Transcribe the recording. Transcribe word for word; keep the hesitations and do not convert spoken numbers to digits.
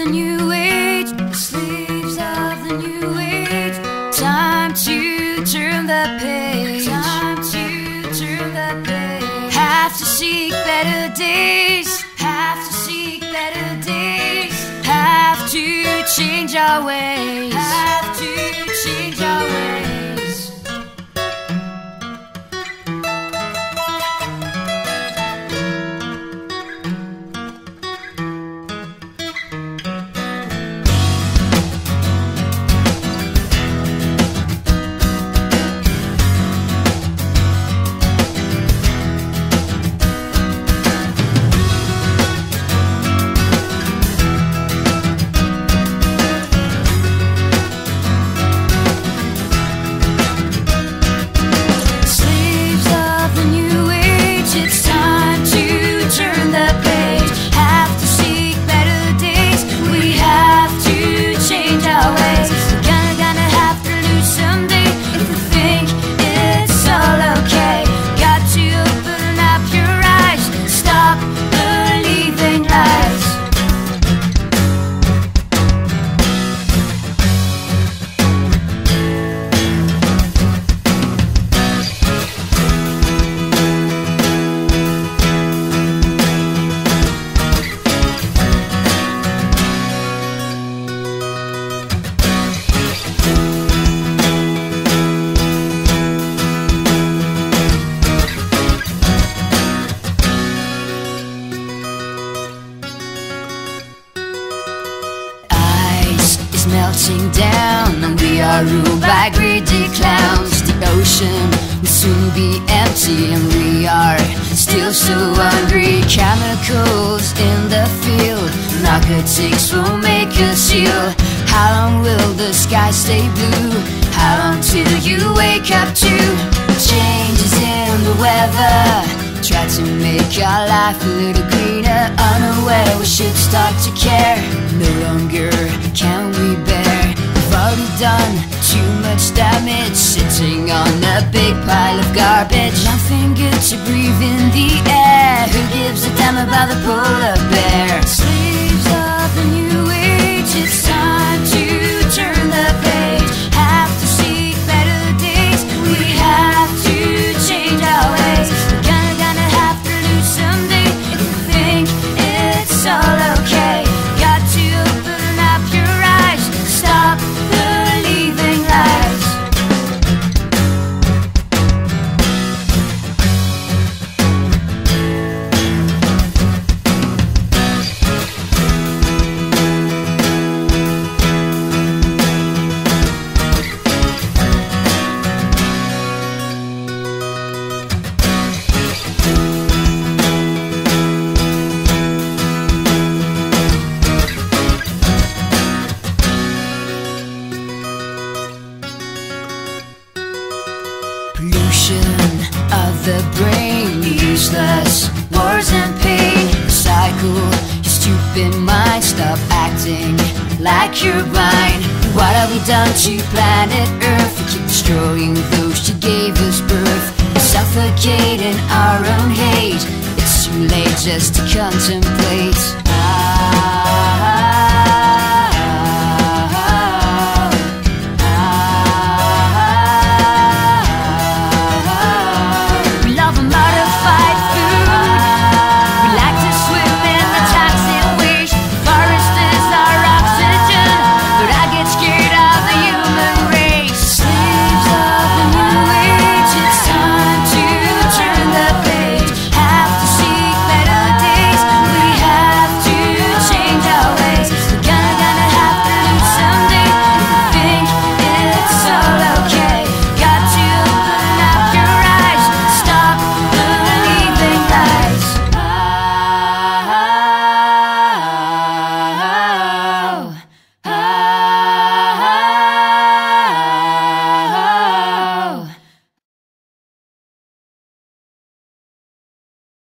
the new age, slaves of the new age. Time to turn the page. Time to turn the page. Have to seek better days. Have to seek better days. Have to change our ways. Have to change our ways. Melting down, and we are ruled by greedy clowns. The ocean will soon be empty, and we are still so hungry. Chemicals in the field, narcotics will make us heal. How long will the sky stay blue? How long till you wake up to changes in the weather? Try to make our life a little greener. Unaware we should start to care. No longer can we bear. We've already done too much damage, sitting on a big pile of garbage. Nothing good to breathe in the air. Who gives a damn about the polar bear? Slaves of the new age, it's time to turn the page. Have to seek better days. We have to change our ways. We're gonna, gonna have to lose someday. If you think it's all okay, got to open up your eyes. Stop believing lies. Pollution of the brain, useless wars and pain. Recycle your stupid mind, stop acting like you're blind. What have we done to planet Earth? We keep destroying those who gave us birth. We're suffocating our own hate. It's too late just to contemplate.